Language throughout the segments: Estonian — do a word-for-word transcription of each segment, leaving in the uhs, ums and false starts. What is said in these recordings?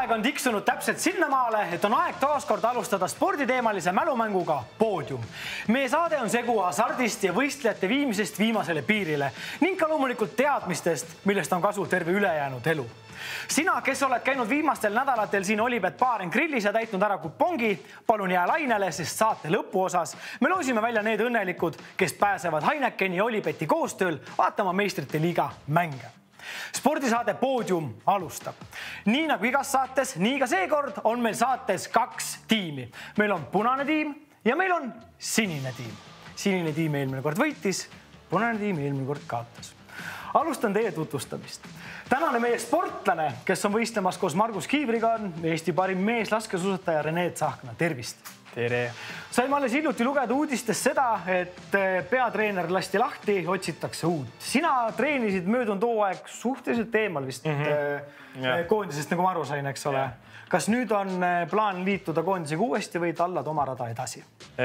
hooaeg on tiksunud täpselt sinnamaale, et on aeg taaskord alustada sporditeemalise mälumänguga Poodium. Meie saade on segu hasardist ja võistlejate viimisest viimasele piirile ning ka loomulikult teadmistest, millest on kasu terve ülejäänud elu. Sina, kes oled käinud viimastel nädalatel siin Olipet Baaren grillis ja täitnud ära kupongi, palun jää lainele, sest saate lõpu osas me loosime välja need õnnelikud, kes pääsevad Heinekeni ja Olipeti koostööl vaatama meistrite liiga mänge. Spordisaade Poodium alustab. Nii nagu igas saates, nii ka seekord on meil saates kaks tiimi. Meil on punane tiim ja meil on sinine tiim. Sinine tiim eelmine kord võitis, punane tiim eelmine kord kaotas. Alustan teie tutvustamist. Tänane meie sportlane, kes on võistlemas koos Margus Kiivriga, on Eesti parim mees laskesuusataja Rene Tsahkna. Tervist! Tere! Saime alles hiljuti lugeda uudistest seda, et peatreener lasti lahti, otsitakse uut. Sina treenisid möödunud hooaeg suhteliselt eemal vist mm -hmm. koondisest, nagu ma aru sain, eks ole. Kas nüüd on plaan liituda koondisega uuesti või tallad oma rada edasi?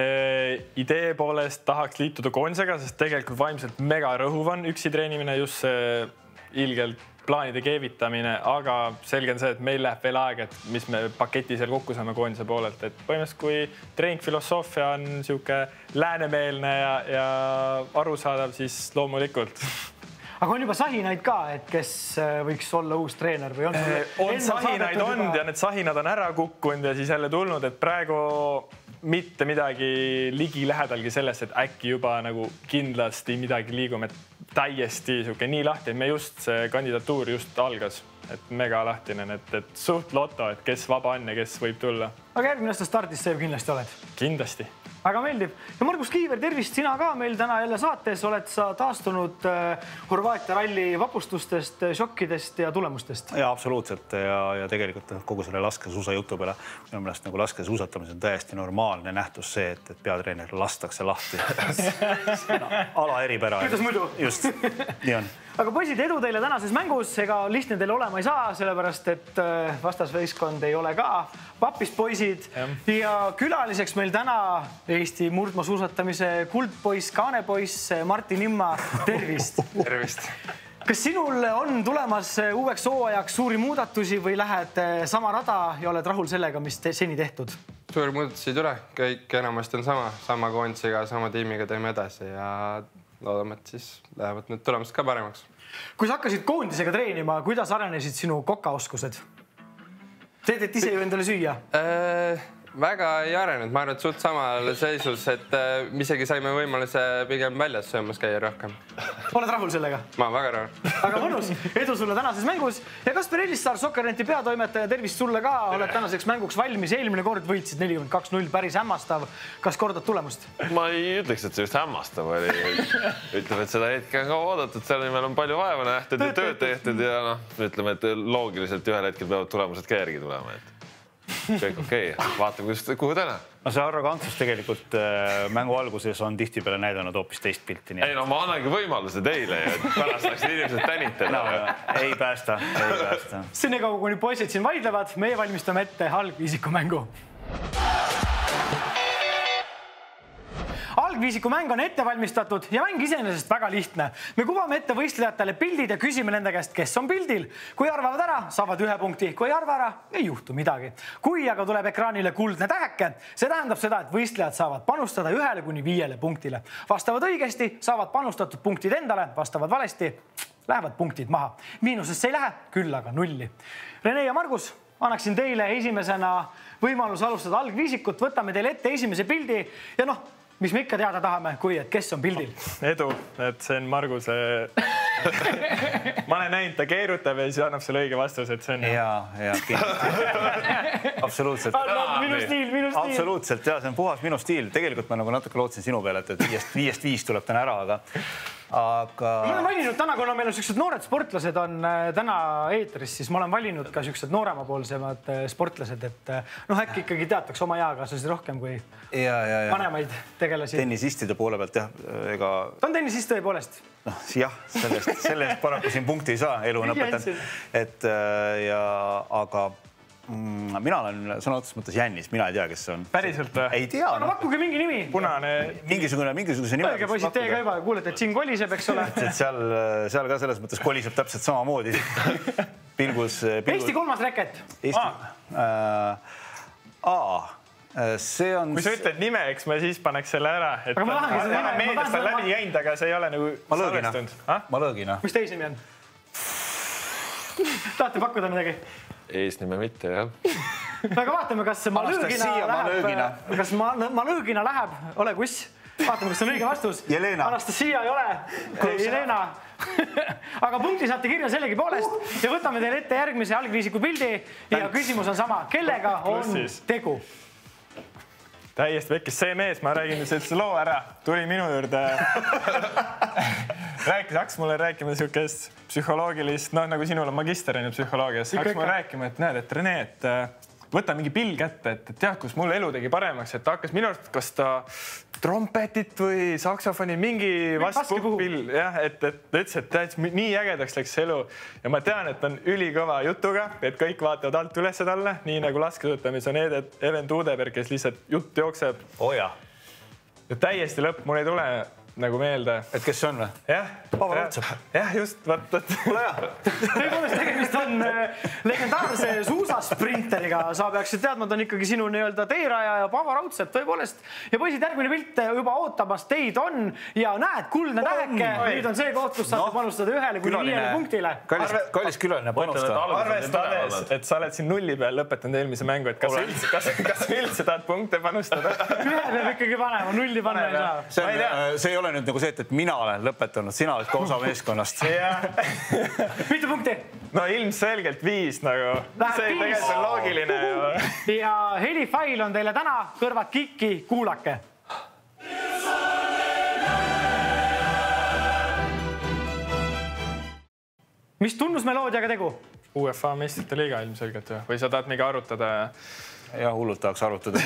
Idee poolest tahaks liituda koondisega, sest tegelikult vaimselt mega rõhuv on üksi treenimine, just see ilgelt plaanide keevitamine, aga selge on see, et meil läheb veel aeg, et mis me paketi seal kokku saame koondise poolelt, et põhimõtteliselt kui treeningfilosoofia on niisugune läänemeelne ja, ja arusaadav, siis loomulikult. Aga on juba sahinaid ka, et kes võiks olla uus treener või on? On sahinaid on ja need sahinad on ära kukkunud ja siis jälle tulnud, et praegu mitte midagi ligi lähedalgi sellest, et äkki juba nagu kindlasti midagi liigume täiesti siuke nii lahti, et me just see kandidatuur just algas, et mega lahtinen, et, et suht loto, et kes vaba on ja kes võib tulla. Aga järgmine aasta stardis sa ju kindlasti oled. Kindlasti. Väga meeldib. Ja Margus Kiiver, tervist sina ka meil täna jälle saates. Oled sa taastunud Horvaatia ralli vapustustest, šokkidest ja tulemustest? Ja absoluutselt. Ja, ja tegelikult kogu selle laskesuusa jutu peale minu meelest nagu laskesuusatamise on täiesti normaalne nähtus see, et, et peatreener lastakse lahti. Ala eripära. Kuidas muidu? Just. Nii on. Aga poisid, edu teile tänases mängus, ega lihtne teile olema ei saa, sellepärast et vastasvõistkond ei ole ka papist poisid ja, ja külaliseks meil täna Eesti murdmaasuusatamise kuldpoiss, kaanepoiss Martin Imma. Tervist! Tervist! Kas sinul on tulemas uueks hooajaks suuri muudatusi või lähed sama rada ja oled rahul sellega, mis te seni tehtud? Suuri muudatusi ei tule, kõik enamasti on sama, sama koondisega, sama tiimiga teeme edasi ja loodame, et siis lähevad need tulemused ka paremaks. Kui sa hakkasid koondisega treenima, kuidas arenesid sinu kokaoskused? Teed, et ise ju endale süüa? Äh, väga ei arenenud. Ma arvan, et suht samal seisus, et äh, isegi saime võimaluse pigem väljas söömas käia rohkem. Oled rahul sellega? Ma olen väga rahul. Aga mõnus. Edu sulle tänases mängus. Ja Kasper Elissaar, Sokkerenti peatoimetaja, tervist sulle ka. Oled tänaseks mänguks valmis. Eelmine kord võitsid nelikümmend kaks null, päris hämmastav. Kas kordad tulemust? Ma ei ütleks, et see just hämmastav oli. Ütleme, et seda hetke on ka oodatud. Selle nimel on palju vaeva nähtud ja tööd tehtud ja noh, ütleme, et loogiliselt ühel hetkel peavad tulemused ka järgi tulema. Et kõik okei, okay. Vaata, kuhu täna. No see arrogantsus tegelikult mängu alguses on tihtipeale näidanud hoopis teist pilti. Ei no ma annangi võimaluse teile, et pärast läksid inimesed tänitada. No, ei päästa, ei päästa. Senekaua, kuni poisid siin vaidlevad, meie valmistame ette algviisiku mängu. Algviisiku mäng on ette valmistatud ja mäng iseenesest väga lihtne. Me kuvame ette võistlejatele pildid ja küsime nende käest, kes on pildil. Kui arvavad ära, saavad ühe punkti. Kui arva ära, ei juhtu midagi. Kui aga tuleb ekraanile kuldne täheke, see tähendab seda, et võistlejad saavad panustada ühele kuni viiele punktile. Vastavad õigesti, saavad panustatud punktid endale, vastavad valesti, lähevad punktid maha. Miinusesse ei lähe, küll aga nulli. Rene ja Margus, annaksin teile esimesena võimalus alustada algviisikut. Võtame teile ette esimese pildi ja noh, mis me ikka teada tahame, kui et kes on pildil? Edu, et see on Marguse... Ma olen näinud, ta keerutab ja siis annab selle õige vastus, et see on... Jaa, jaa, kindlasti. Absoluutselt. Minu stiil, minu stiil. Absoluutselt, jaa, see on puhas minu stiil. Tegelikult ma nagu natuke lootsin sinu peale, et viiest, viiest viis tuleb täna ära, aga... Aga... Ma olen valinud täna, kuna meil on sellised noored sportlased on täna eetris, siis ma olen valinud ka sellised nooremapoolsemad sportlased, et noh, äkki ikkagi teataks oma eakaaslasi rohkem kui ja, ja, ja. vanemaid tegelasi. Tennisistide poole pealt, jah, ega... Ta on tennisist tõepoolest. noh, jah, sellest, sellest paraku siin punkti ei saa, elu on õpetanud. Et ja, aga mm, mina olen sõna otseses mõttes Jännis, mina ei tea, kes see on. Päriselt? Ei tea. Aga no, pakkuge mingi nimi. Punane. Mingisugune, mingisuguse nime. Õige poisid teie ka juba, kuulete, et siin koliseb, eks ole. Et seal, seal ka selles mõttes koliseb täpselt samamoodi. pilgus, pilgus... Eesti kolmas reket. Eesti... Ah. Äh, A. See on... Kui sa ütled nime, eks ma siis paneks selle ära. Et aga ma tahangi seda nime. Meediast on läbi käinud, aga see ei ole nagu... Ma lõõgina. Ma lõõgina. Mis teis nimi on? Tahate pakkuda midagi? Eesnime mitte, jah. Aga vaatame, kas ma lõõgina läheb. Kas ma, ma lõõgina läheb? Ole kuss. Vaatame, kas on õige vastus. Jelena. Anastasia ei ole. Jelena. Aga punkti saate kirja sellegi poolest ja võtame teile ette järgmise algviisiku pildi ja küsimus on sama. Kellega on tegu? Täiesti vekkis see mees, ma räägin sellise loo ära. Tuli minu juurde. Rääkis, hakkas mulle rääkima niisugust psühholoogilist, noh nagu sinul on magister on ju psühholoogias. Hakkas mulle rääkima, et näed, et Rene, et võta mingi pill kätte, et tead, kus mul elu tegi paremaks, et hakkas minu arust, kas ta trompetit või saksofoni, mingi vastpuhpill, jah, et, et ütles, et täitsa nii ägedaks läks elu. Ja ma tean, et on ülikõva jutuga, et kõik vaatavad alt üles talle, nii nagu laskesõõtamis on Even Tuudeberg, kes lihtsalt jutt jookseb. Oh ja. Ja täiesti lõpp, mul ei tule nagu meelde. Et kes see on või? Jah. Paavo Raudsepp. Jah, just. Vaat, ole hea. Tõepoolest tegemist on legendaarse suusasprinteriga. Sa peaksid teadma, ta on ikkagi sinu nii-öelda teeraja ja Paavo Raudsepp tõepoolest. Ja poisid, järgmine pilt juba ootamas teid on ja näed, kuldne täheke. Nüüd on see koht, kus saate panustada ühele kuni viiele punktile. Kallis külaline panusta. Arvestades, et sa oled siin nulli peal lõpetanud eelmise mängu, et kas üldse, kas, kas üldse tahad punkte panustada? Ühe peab ikkagi panema, nulli panna ei saa. See ei ole nüüd nagu see, et mina olen lõpetanud, sina oled ka osa meeskonnast. Mitu punkti? No ilmselgelt viis nagu. See tegelikult on loogiline. Ja helifail on teile täna kõrvad kikki, kuulake. Mis tunnusmeloodiaga tegu? U F A meistrite liiga ilmselgelt või sa tahad mingi arutada? Ja hullult tahaks arutada.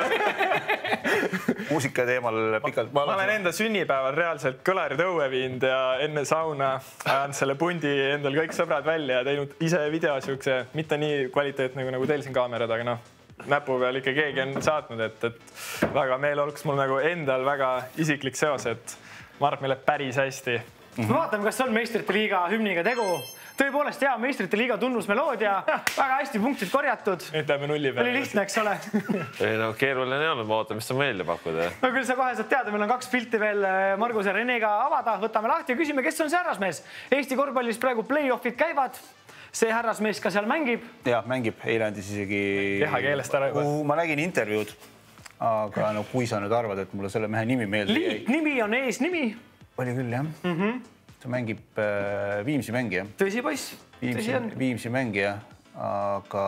Muusika teemal pikalt. Ma olen enda sünnipäeval reaalselt kõlarid õue viinud ja enne sauna ajanud selle pundi endal kõik sõbrad välja ja teinud ise video siukse, mitte nii kvaliteetne nagu, nagu teil siin kaamerad, aga noh, näpu peal ikka keegi on saatnud, et, et väga meeleoluks mul nagu endal väga isiklik seos, et ma arvan, et meil läheb päris hästi. Vaatame, kas on meistrite liiga hümniga tegu. Tõepoolest hea meistrite liiga tunnusmeloodia. Väga hästi punktid korjatud. Nüüd läheme nulli peale. Oli lihtne, eks ole? Ei no keeruline ei olnud, ma ootan, mis on meelde pakkuda. No küll sa kohe saad teada, meil on kaks pilti veel Margus ja Renega avada. Võtame lahti ja küsime, kes on see härrasmees. Eesti korvpallis praegu play-offid käivad. See härrasmees ka seal mängib. Ja, mängib. Eile andis isegi... Keha keelest ära juba. Ma nägin intervjuud. Aga no kui sa nüüd arvad, et mulle selle mehe nimi meelde jäi. Liit nimi on ees nimi. Oli küll, jah. Mm-hmm. Ta mängib äh, Viimsi mängija. Tõsi poiss. Viimsi, Viimsi mängija, aga...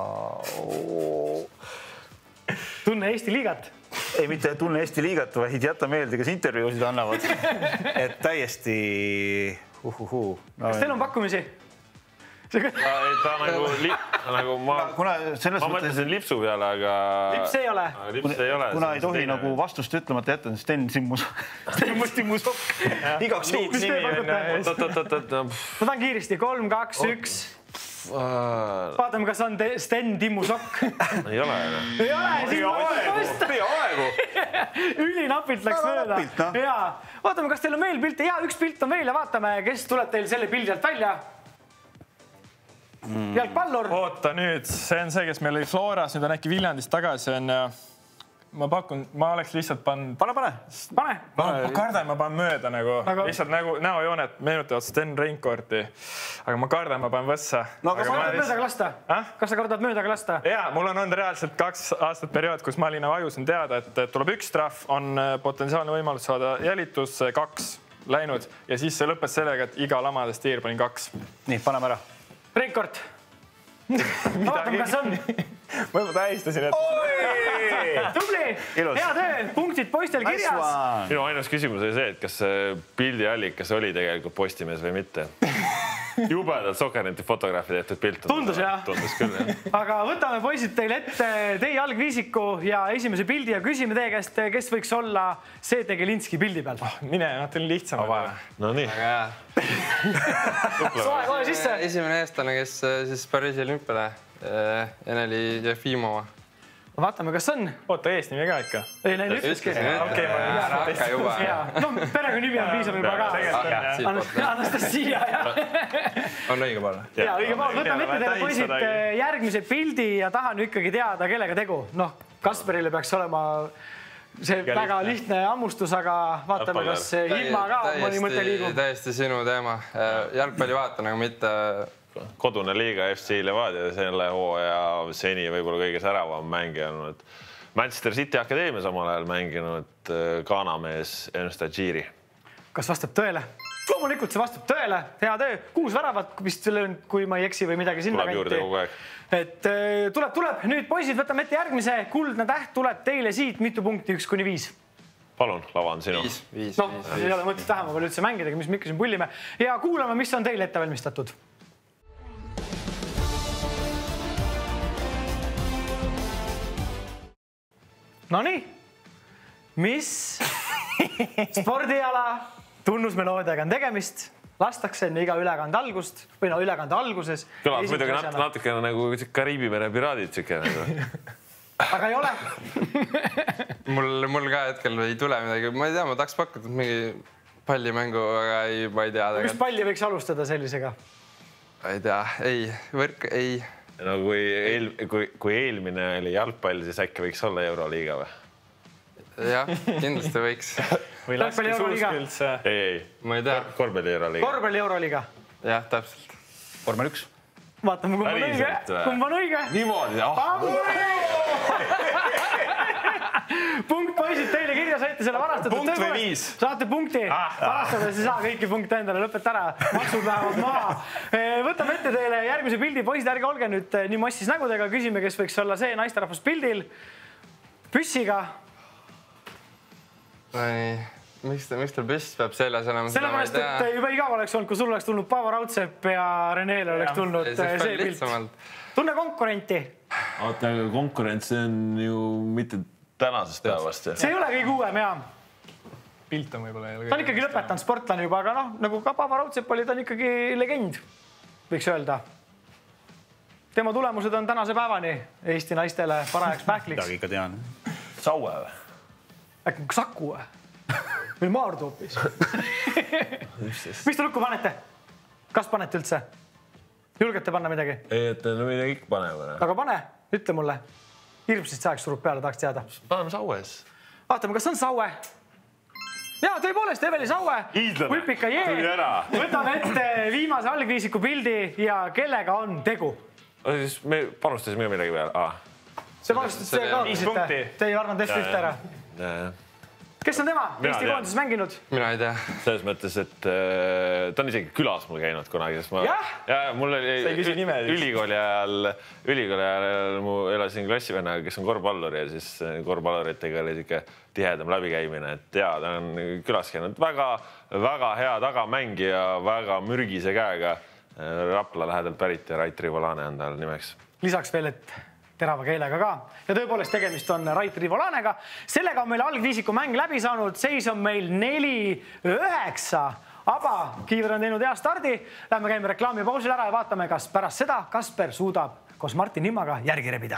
Tunne Eesti liigat. Ei, mitte tunne Eesti liigat, vaid jätta meelde, kes intervjuusid annavad. Et täiesti... Uhuhu. No, kas teil on pakkumisi? Ta, ta nagu, lip, nagu ma, kuna selles ma mõttes... mõtlesin lipsu peale, aga... Lips ei ole. Lips ei ole. Kuna ei tohi nagu vastust ütlemata jätta, Sten Simmus. Sten Simmus. Igaks juhuks. Mis te pakute? Ma tahan kiiristi. kolm, kaks, üks. Vaatame, kas on Sten Timmusokk. Ei ole. Ei ole. Pea aegu. Ülinapilt läks mööda. Ja vaatame, kas teil on veel pilte. Ja üks pilt on veel ja vaatame, kes tuleb teil selle pildi alt välja. Mm. Jalgpallur. Oota nüüd, see on see, kes meil oli Floras, nüüd on äkki Viljandist tagasi. On, ma pakun, ma oleks lihtsalt pannud... Pane, pane. Pane. Ma, ma kardan, ma panen mööda nagu. Aga... Lihtsalt nagu näojoonet meenutavad Sten Reinkorti. Aga ma kardan, ma panen võssa. No, kas sa kardad möödaga lasta? Ah? Kas sa kardad möödaga lasta? Jaa, mul on olnud reaalselt kaks aastat periood, kus ma olin ajus on teada, et tuleb üks trahv, on potentsiaalne võimalus saada jälitus kaks läinud ja siis see lõppes sellega, et iga lamades tiir panin kaks. Nii, paneme ära. Reinkort. Vaatame, kas on. Ma juba tähistasin, et... Tubli! Hea töö! Punktid poistel kirjas. Minu ainus küsimus oli see, et kas pildi allikas oli tegelikult Postimees või mitte. Jubedalt Sokerneti fotograafi tehtud pilt. Tundus, jah? Tundus küll, jah. Aga võtame poisid teile ette teie algviisiku ja esimese pildi ja küsime teie käest, kes võiks olla see Tegelinski pildi peal. Oh, mine, nad on lihtsam vaja. No nii. Aga jah. Soe kohe sisse. Esimene eestlane, kes siis Pariisi olümpiale, Eneli Jefimova. vaatame, kas on. Oota, eesnimi ka ikka. Ei, neil ütleski. Okei, ma hakka juba. No, perega nimi on piisav juba ka. Anastasia, jah. On õige poole. Ja, õige poole. Võtame ette teile poisid järgmise pildi ja tahan ikkagi teada, kellega tegu. Noh, Kasperile peaks olema see väga lihtne ammustus, aga vaatame, kas ilma ka mõni mõte liigub. Täiesti sinu teema. Jalgpalli vaatan, aga mitte... Kodune liiga F C Levadia selle hooaja seni võib-olla kõige säravam mängija olnud. Manchester City Akadeemias omal ajal mänginud Ghana-mees Nstajiri. Kas vastab tõele? Loomulikult see vastab tõele. Hea töö. Kuus väravat, vist löön, kui ma ei eksi või midagi sinna kanti. Tuleb juurde kogu aeg. Et tuleb, tuleb. Nüüd poisid, võtame ette järgmise. Kuldne täht tuleb teile siit mitu punkti, üks kuni viis. Palun, lava on sinu. Viis, viis, no, viis. Ei ole mõttes tähema palju üldse mängidagi, mis me ikka siin pullime. Ja kuulame, mis on teile ette valmistatud. Nonii, mis spordiala tunnusmeloodiaga on tegemist? Lastakse enne iga ülekande algust või no ülekande alguses. Kõlab muidugi nat natukene nagu Kariibi mere piraadid siuke nagu. Aga ei ole. mul, mul ka hetkel ei tule midagi. Ma ei tea, ma tahaks pakkuda mingi pallimängu, aga ei, ma ei tea. Mis palli võiks alustada sellisega? Ei tea, ei, võrk, ei. No kui, eel, kui, kui eelmine oli jalgpall, siis äkki võiks olla Euroliiga või? Jah, kindlasti võiks. Või laske suusk üldse? Ei, ei. Ma ei tea. Korvpalli Euroliiga. Korvpalli Euroliiga. Jah, täpselt. Vormel üks. Vaatame, kumb on õige. Kumb on õige? Niimoodi, ah. Punkt poisid teile kirja, saite selle varastatud. Punkt või viis? Saate punkti. Varastades ei saa kõiki punkte endale, lõpeta ära. Maksud lähevad maha. Võtame ette teile järgmise pildi. Poisid, ärge olge nüüd nii massis nägudega. Küsime, kes võiks olla see naisterahvas pildil. Püssiga. Miks tal püss peab seljas olema? Sellepärast, et juba igav oleks olnud, kui sul oleks tulnud Paavo Raudsepp ja Renele oleks tulnud see pilt. Tunne konkurenti. Oota, aga konkurents on ju mitte tänasest päevast. See ei ole kõige uuem, jaa. Pilt on võib-olla. Ta on ikkagi lõpetanud sportlane juba, aga noh, nagu ka Paavo Raudsepp oli, ta on ikkagi legend, võiks öelda. Tema tulemused on tänase päevani Eesti naistele parajaks pähkliks. Midagi ikka tean. Saue või? Äkki Saku või? Või Maardu hoopis? Mis te lukku panete? Kas panete üldse? Julgete panna midagi? Ei, et no midagi ikka paneme. Aga pane, ütle mulle. Hirmsist saaks surub peale, tahaks teada. Paneme Saues. Vaatame, kas on Saue? Jaa, tõepoolest, Eveli Saue. Hiidlane. Võpika jee. Võtame ette viimase algviisiku pildi ja kellega on tegu? Siis me panustasime midagi peale. See panustas see ka viisite. Te ei varnanud F ühte ära. Kes on tema? Eesti koondises mänginud? Mina ei tea. Selles mõttes, et ta on isegi külas mul käinud kunagi. Ja mul oli ülikooli ajal, ülikooli ajal mu elasin klassivennaga, kes on korvpallur ja siis korvpalluritega oli siuke tihedam läbikäimine. Et jaa, ta on külas käinud. Väga, väga hea tagamängija, väga mürgise käega. Rapla lähedalt pärit ja Rait Rivolane on tal nimeks. Lisaks veel, et terava keelega ka. Ja tõepoolest tegemist on Rait Rivolanega. Sellega on meil algviisiku mäng läbi saanud. Seis on meil neli üheksa. Aba, Kiiver on teinud hea stardi. Lähme käime reklaami pausil ära ja vaatame, kas pärast seda Kasper suudab koos Martin Nimmaga järgi rebida.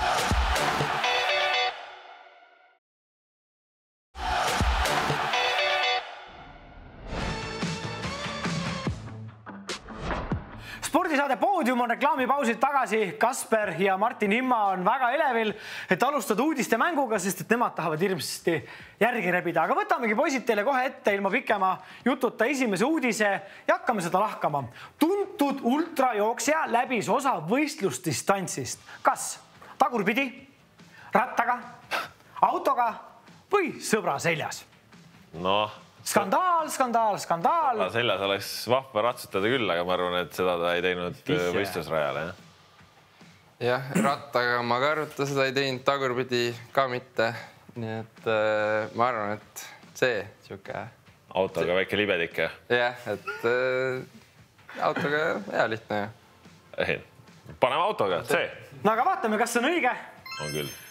Spordisaade Poodium on reklaamipausid tagasi. Kasper ja Martin Himma on väga elevil, et alustada uudiste mänguga, sest et nemad tahavad hirmsasti järgi rebida. Aga võtamegi poisid teile kohe ette ilma pikema jututa esimese uudise ja hakkame seda lahkama. Tuntud ultrajooksja läbis osa võistlusdistantsist. Kas tagurpidi, rattaga, autoga või sõbra seljas? Noh. Skandaal, skandaal, skandaal. Seljas oleks vahva ratsutada küll, aga ma arvan, et seda ta ei teinud võistlusrajale. Jah, rattaga ma ka arvuta, seda ei teinud, tagurpidi ka mitte. Nii et ma arvan, et see siuke... Autoga väike libedik. Jah, et autoga hea lihtne. Paneme autoga, see. No aga vaatame, kas see on õige. On küll. Tõepoolest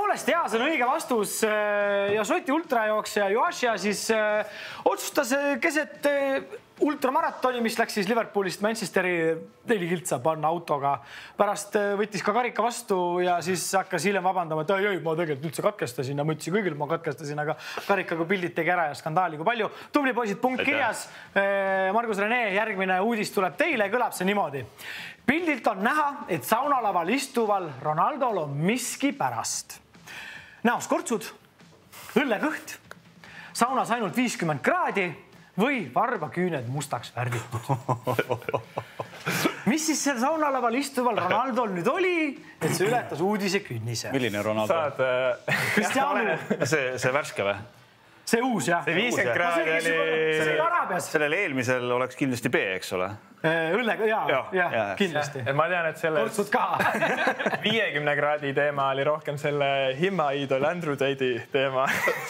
tõepoolest, jaa, see on õige vastus ja Šoti ultrajooksja Joašia siis otsustas keset ultramaratoni, mis läks siis Liverpoolist Manchesteri neli kiltsa panna autoga. Pärast võttis ka karika vastu ja siis hakkas hiljem vabandama, et ei, ei, ma tegelikult üldse katkestasin ja ma ütlesin kõigil, ma katkestasin, aga karikaga pildid tegi ära ja skandaali kui palju. Tubli poisid, punkt kirjas. Margus Rene, järgmine uudis tuleb teile, kõlab see niimoodi. Pildilt on näha, et saunalaval istuval Ronaldol on miski pärast. Näos kortsud, õllekõht, saunas ainult viiskümmend kraadi või varbaküüned mustaks värvitud. Mis siis seal saunalaval istuval Ronaldol nüüd oli, et see ületas uudise künnise? Milline Ronaldo? Saad... Cristiano. See, see värske või? See uus, jah. See viiskümmend kraadi oli... See oli Araabias. Sellel eelmisel oleks kindlasti B, eks ole? Õllega, jaa, ja, jah, ja, kindlasti. Ma tean, et selle kortsud ka. viiekümne kraadi teema oli rohkem selle himma-iidol Andrew Tate'i teema.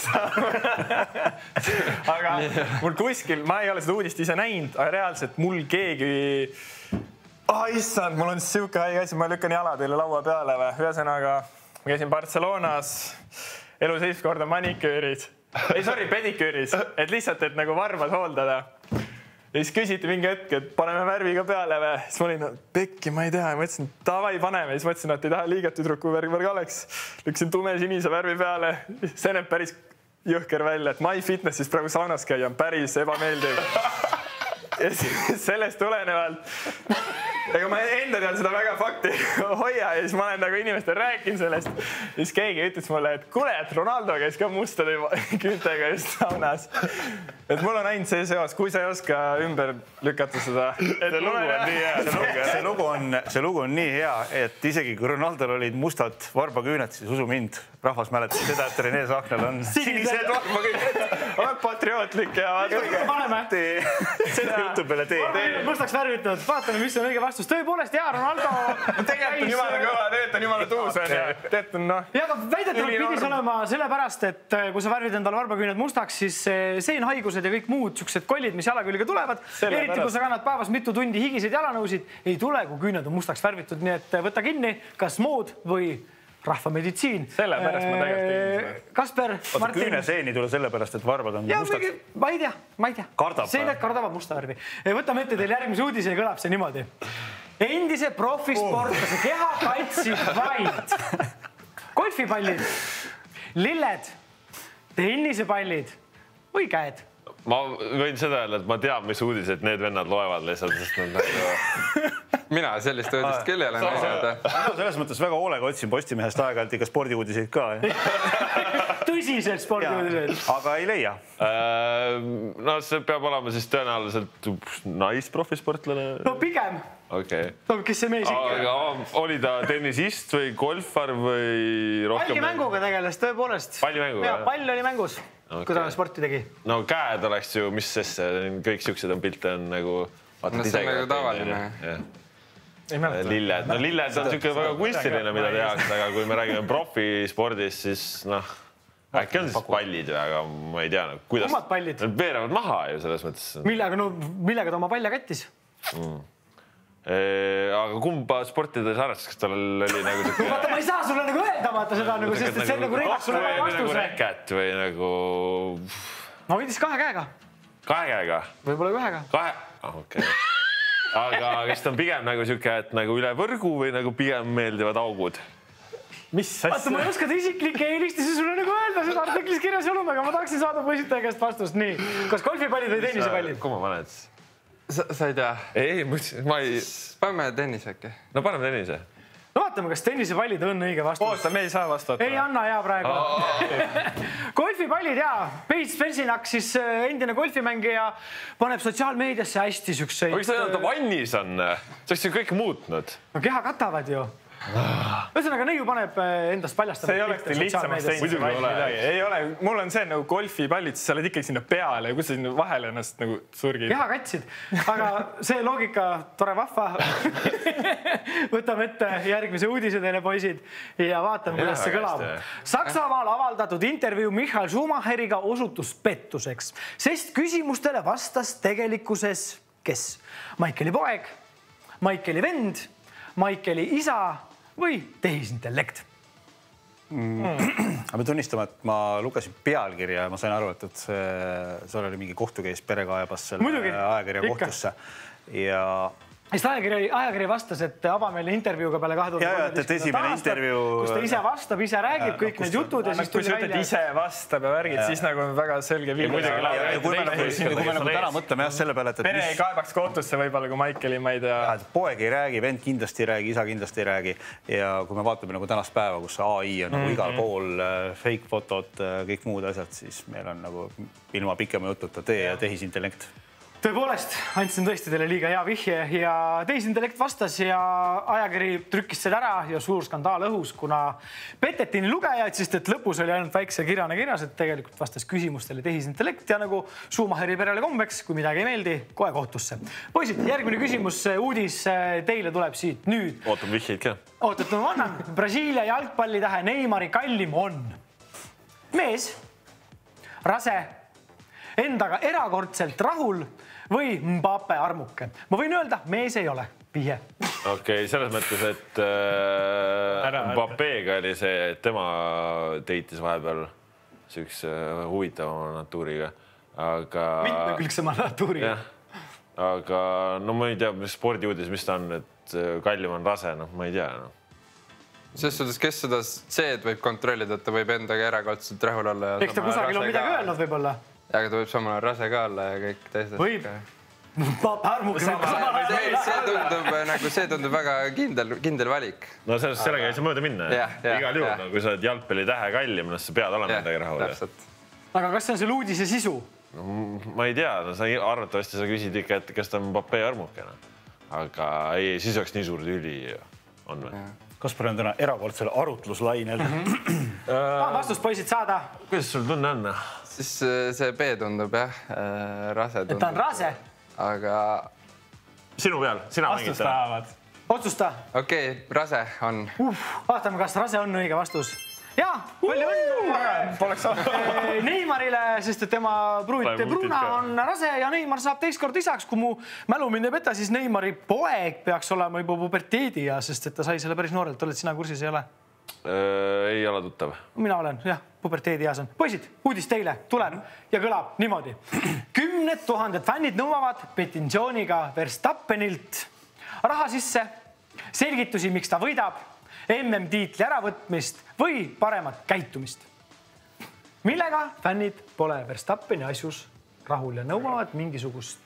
Aga mul kuskil, ma ei ole seda uudist ise näinud, aga reaalselt mul keegi... Oh, issand, mul on siuke haige asi, ma lükkan jala teile laua peale või. Ühesõnaga, ma käisin Barcelonas elu seitse korda maniküürid. Ei, sorry, pediküüris. Et lihtsalt, et nagu varbad hooldada. Ja siis küsiti mingi hetk, et paneme värvi ka peale või. Siis ma olin, pekki, ma ei tea. Ja mõtlesin, davai, paneme. Siis mõtlesin, et ei taha liiga tüdruku värvi värg oleks. Lüksin tume sinise värvi peale. See näeb päris jõhker välja, et MyFitnessis praegu saunas käia on päris ebameeldiv. Ja sellest tulenevalt, ega ma enda tean seda väga fakti hoia ja siis ma olen nagu inimestel rääkinud sellest. Siis keegi ütles mulle, et kuule, et Ronaldo käis ka mustade küüntega just saunas. Et mul on ainult see seos, kui sa ei oska ümber lükata seda. See lugu on nii hea, see lugu on, see lugu on nii hea, et isegi kui Ronaldol olid mustad varbaküüned, siis usu mind, rahvas mäletas seda, et Rene Sahnel on sinised varbaküüned. On patriootlik ja paneme. Seda jutu peale tee. Mustaks värvitanud, vaatame, mis on õige vastus. Tõepoolest, jaa, Ronaldo... Tegelikult on jumala kõva, tegelikult on jumala tuus on ja teet on noh... Ja, aga väidetavalt pidis olema sellepärast, et kui sa värvid endale varbaküüned mustaks, siis seenhaigused ja kõik muud siuksed kollid, mis jala külge tulevad, eriti kui sa kannad päevas mitu tundi higiseid jalanõusid, ei tule, kui küüned on mustaks värvitud, nii et võta kinni, kas mood või rahvameditsiin. Sellepärast ma tegelikult tegin. Kasper, Martin. Küüneseeni tule sellepärast, et varbad on ja, mustaks. Ma ei tea, ma ei tea. Kardab. Seened kardavad musta värvi. Võtame ette teil järgmise uudise ja kõlab see niimoodi. Endise profisportlase keha kaitsid vaid golfipallid, lilled, tennisepallid või käed. Ma võin seda öelda, et ma tean, mis uudised need vennad loevad lihtsalt, sest nad nagu... Mina sellist uudist küll ei ole näinud. Selles mõttes väga hoolega otsin Postimehest aeg-ajalt ikka spordiuudiseid ka. Tõsiselt spordiuudiseid. Aga ei leia. No see peab olema siis tõenäoliselt naisprofisportlane. No pigem. Okei. Kes see mees ikka? Aga oli ta tennisist või golfar või rohkem? Pallimänguga tegeles tõepoolest. Pallimänguga? Ja, pall oli mängus, kui ta sporti tegi. No käed oleks ju, mis sesse, kõik siuksed on pilte on nagu... No see on nagu tavaline. Lilled. No lilled on siuke väga kunstiline, mida tehakse, aga kui me räägime profispordist, siis noh, äkki on siis pallid, aga ma ei tea, kuidas... Omad pallid? Nad veeravad maha ju selles mõttes. Millega, no, millega ta oma palla kättis? Mm. Aga kumba sportides harrastas, kas tal oli nagu siuke... Vaata, ma ei saa sulle nagu öelda, vaata seda nagu, sest et see on nagu reidaks sulle nagu vastuse. Räket või nagu... Ma võidis kahe käega. Kahe käega? Võib-olla ühega. Kahe? Ah, okei. Aga kas ta on pigem nagu siuke, et nagu üle võrgu või nagu pigem meeldivad augud? Mis asja? Vaata, ma ei oska ta isiklikke eelistusi sulle nagu öelda, seda artiklis kirjas ei olnud, aga ma tahaksin saada poisitaja käest vastust. Nii, kas golfipallid või tennisepallid? Kumma paned? Sa, sa ei tea? Ei, ma ei... Paneme tennis äkki. No paneme tennise. No vaatame, kas tennisepallid on õige vastus. Oota, me ei saa vastata. Ei anna hea praegu. Golfipallid, jaa. Paige Spensinak, siis endine golfimängija, paneb sotsiaalmeediasse hästi sükseid. Aga kas ta öelda vannis on? See oleks ju kõik muutnud. No keha katavad ju. Ühesõnaga, neiu paneb endast paljastama. See ei oleks teil lihtsamaks teinud midagi. Ei ole, mul on see nagu golfipallid, siis sa oled ikkagi sinna peale ja kus sa sinna vahele ennast nagu surgid. Keha katsid, aga see loogika tore vahva. Võtame ette järgmise uudise teile, poisid, ja vaatame, kuidas see kõlab. Saksamaal avaldatud intervjuu Michael Schumacheriga osutus pettuseks, sest küsimustele vastas tegelikkuses kes? Maikeli poeg, Maikeli vend, Maikeli isa või tehisintellekt? Mm. Ma tunnistama, et ma lugesin pealkirja ja ma sain aru, et, et see, seal oli mingi kohtu keis perekaebas selle Muidugi, ajakirja ikka. kohtusse ja Sest ajakiri, ajakiri vastas, et avameelne intervjuuga peale kahe tuhande Ja, ja, et esimene intervjuu kus ta ise vastab, ise räägib kõik need jutud ja siis kui sa ütled ise vastab ja värgid, siis nagu on väga selge viil. kui me nagu täna mõtleme jah selle peale, et pere ei kaebaks kohtusse võib-olla, kui Maikeli, ma ei tea. Poeg ei räägi, vend kindlasti ei räägi, isa kindlasti ei räägi ja kui me vaatame nagu tänast päeva, kus A I on nagu igal pool fake fotod, kõik muud asjad, siis meil on nagu ilma pikema jututa tee ja tehisintellekt. Tõepoolest, andsin tõesti teile liiga hea vihje ja tehisintellekt vastas ja ajakiri trükkis seda ära ja suur skandaal õhus, kuna peteti nii lugejaid, sest et lõpus oli ainult väikse kirjane kirjas, et tegelikult vastas küsimustele tehisintellekt ja nagu Schumacheri perele kombeks, kui midagi ei meeldi, kohe kohtusse. Poisid, järgmine küsimus, uudis teile tuleb siit nüüd. Ootab vihjeid ka. Ootab, ma annan. Brasiilia jalgpallitähe Neymari kallim on mees, rase, endaga erakordselt rahul või Mbappe armuke. Ma võin öelda, mees ei ole. Vihje. Okei, okay, selles mõttes, et äh, Mbappega oli see, et tema teitis vahepeal süüks huvitavama natuuriga. Aga... Mitmekülgsema natuuriga. Aga no ma ei tea, mis spordiuudis, mis ta on, et kallim on rase, noh, ma ei tea. No. Selles suhtes, kes seda C-d võib kontrollida, et ta võib endaga erakordselt rahul olla. Eks ta kusagil on midagi öelnud võib-olla. Ja, aga ta võib samal rase ka olla ja kõik teised. Võib. Armuke. See tundub, nagu see tundub väga kindel, kindel valik. No sellest sellega ei saa mööda minna. Ja, ja, Igal juhul, ja. kui sa oled jalgpalli tähe kallim, no sa pead olema endaga rahul. Aga kas see on selle uudise sisu? No, ma ei tea, no, sa arvatavasti sa küsid ikka, et kas ta on Mbappe armukena. Aga ei, siis oleks nii suur tüli on või? Kaspar on täna erakordselt arutluslainel. Vastust poisid saada. Kuidas sul tunne on? Siis see B tundub jah, rase tundub. Et ta on rase? Aga... Sinu peal, sina mängid täna. Otsusta. Okei, rase on. Uh, vaatame, kas rase on õige vastus. Jaa, palju õnne. Poleks Neymarile, sest et tema pruut Bruna on rase ja Neymar saab teist kord isaks. Kui mu mälu mind ei peta, siis Neymari poeg peaks olema juba puberteedi ja sest et ta sai selle päris noorelt. Oled sina kursis, ei ole? Ei ole tuttav. Mina olen, jah, puberteedi eas on. Poisid, uudis teile tuleb ja kõlab niimoodi. Kümned tuhanded fännid nõuavad petitsiooniga Verstappenilt raha sisse, selgitusi, miks ta võidab, M M-tiitli äravõtmist või paremat käitumist. Millega fännid pole Verstappeni asjus rahul ja nõuavad mingisugust